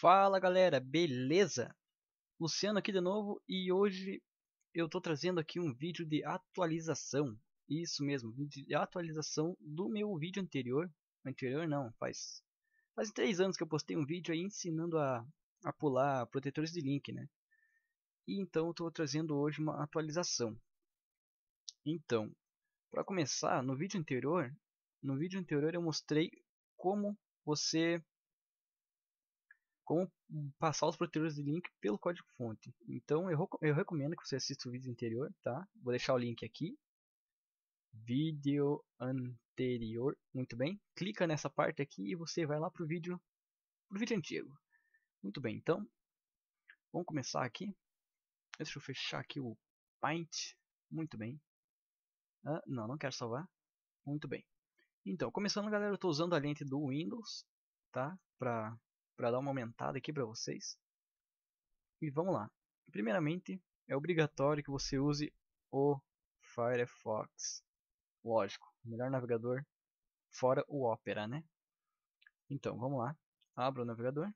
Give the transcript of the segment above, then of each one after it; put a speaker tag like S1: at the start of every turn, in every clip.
S1: Fala galera, beleza? Luciano aqui de novo e hoje eu tô trazendo aqui um vídeo de atualização. Isso mesmo, vídeo de atualização do meu vídeo anterior. Anterior não, faz 3 anos que eu postei um vídeo aí ensinando a pular protetores de link, né? E então eu tô trazendo hoje uma atualização. Então, para começar, no vídeo anterior eu mostrei como você como passar os protetores de link pelo código-fonte. Então eu recomendo que você assista o vídeo anterior, tá? Vou deixar o link aqui. Vídeo anterior, muito bem. Clica nessa parte aqui e você vai lá pro vídeo antigo. Muito bem, então vamos começar aqui. Deixa eu fechar aqui o Paint. Muito bem. Não quero salvar. Muito bem. Então, começando, galera, eu estou usando a lente do Windows, tá? Para dar uma aumentada aqui para vocês. E vamos lá. Primeiramente, é obrigatório que você use o Firefox. Lógico, o melhor navegador fora o Opera, né? Então, vamos lá. Abra o navegador.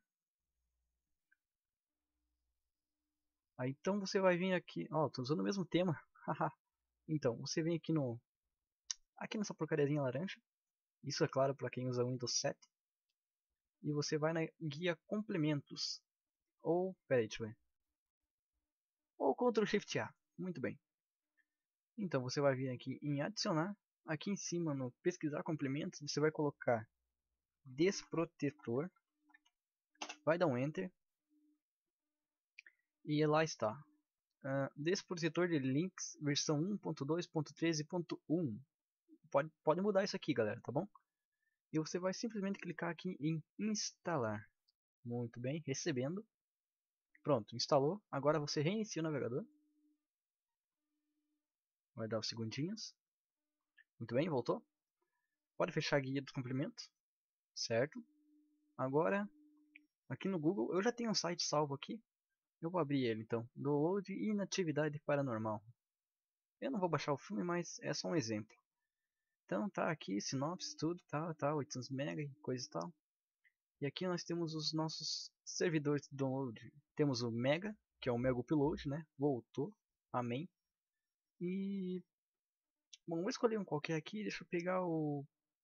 S1: Aí, então você vai vir aqui. Ó, tô usando o mesmo tema. Então, você vem aqui nessa porcariazinha laranja. Isso é claro para quem usa Windows 7. E você vai na guia complementos. Ou, peraí, deixa eu ver. Ou Ctrl Shift A. Muito bem. Então você vai vir aqui em adicionar, aqui em cima no pesquisar complementos, você vai colocar desprotetor, vai dar um enter e lá está. Desprotetor de links versão 1.2.13.1. Pode mudar isso aqui, galera, tá bom? E você vai simplesmente clicar aqui em instalar. Muito bem, recebendo. Pronto, instalou. Agora você reinicia o navegador. Vai dar uns segundinhos. Muito bem, voltou. Pode fechar a guia dos complementos. Certo. Agora, aqui no Google, eu já tenho um site salvo aqui. Eu vou abrir ele então. Download Inatividade Paranormal. Eu não vou baixar o filme, mas é só um exemplo. Então tá aqui, sinopse, tudo, tá, 800 MB e coisa e tal. E aqui nós temos os nossos servidores de download. Temos o Mega, que é o Mega Upload, né? Voltou, amém. E... bom, vou escolher um qualquer aqui, deixa eu pegar o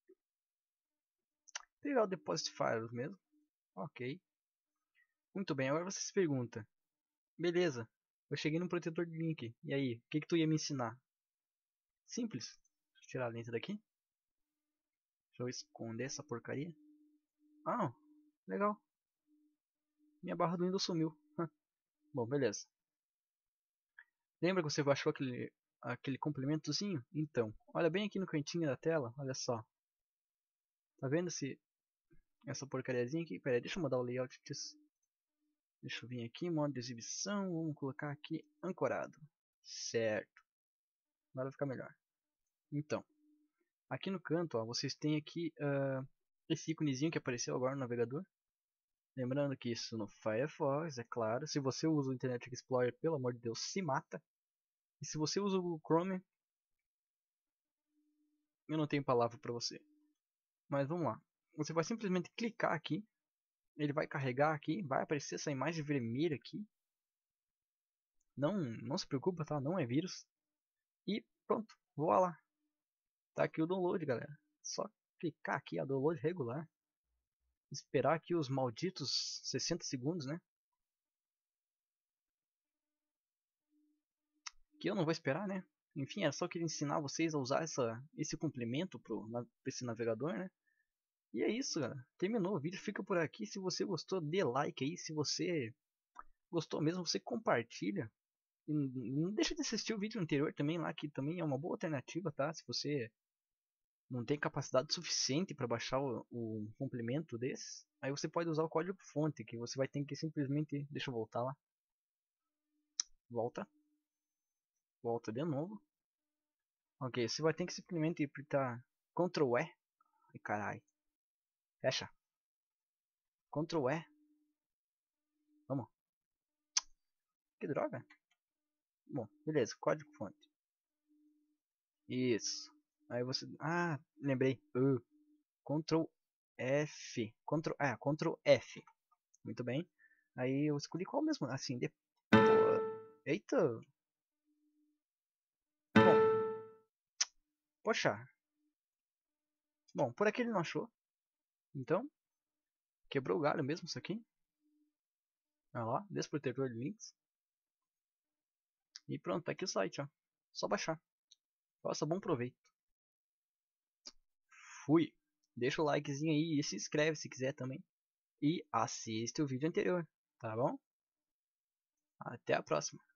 S1: Deposit Files mesmo. Ok. Muito bem, agora você se pergunta. Beleza, eu cheguei no protetor de link. E aí, o que tu ia me ensinar? Simples. Deixa eu tirar a lente daqui. Deixa eu esconder essa porcaria. Ah, legal. Minha barra do Windows sumiu. Bom, beleza. Lembra que você baixou aquele complementozinho? Então, olha bem aqui no cantinho da tela. Olha só. Tá vendo essa porcariazinha aqui? Pera aí, deixa eu mudar o layout disso. Deixa eu vir aqui, modo de exibição. Vamos colocar aqui ancorado. Certo. Agora vai ficar melhor. Então, aqui no canto, ó, vocês têm aqui esse íconezinho que apareceu agora no navegador. Lembrando que isso no Firefox, é claro. Se você usa o Internet Explorer, pelo amor de Deus, se mata. E se você usa o Google Chrome, eu não tenho palavra para você. Mas vamos lá. Você vai simplesmente clicar aqui. Ele vai carregar aqui. Vai aparecer essa imagem vermelha aqui. Não se preocupa, tá? Não é vírus. E pronto, voa lá. Tá aqui o download, galera. Só clicar aqui, a download regular. Esperar aqui os malditos 60 segundos, né? Que eu não vou esperar, né? Enfim, era só queria ensinar vocês a usar esse complemento para esse navegador, né? E é isso, galera. Terminou o vídeo, fica por aqui. Se você gostou, dê like aí. Se você gostou mesmo, você compartilha. E não deixa de assistir o vídeo anterior também lá, que também é uma boa alternativa, tá? Se você não tem capacidade suficiente para baixar o complemento desse, aí você pode usar o código fonte, que você vai ter que simplesmente... Deixa eu voltar lá. Volta. Volta de novo. Ok, você vai ter que simplesmente apertar Ctrl E. Ai, carai. Fecha. Ctrl E. Vamos. Que droga. Bom, beleza. Código fonte. Isso. Aí você... Ah, lembrei. Ctrl F. Ctrl F. Muito bem. Aí eu escolhi qual mesmo? Assim, eita. Bom, poxa. Bom, por aqui ele não achou. Então, quebrou o galho mesmo isso aqui. Olha lá, desprotetor de links. E pronto, tá aqui o site, ó. Só baixar. Faça bom proveito. Fui. Deixa o likezinho aí e se inscreve se quiser também. E assiste o vídeo anterior, tá bom? Até a próxima.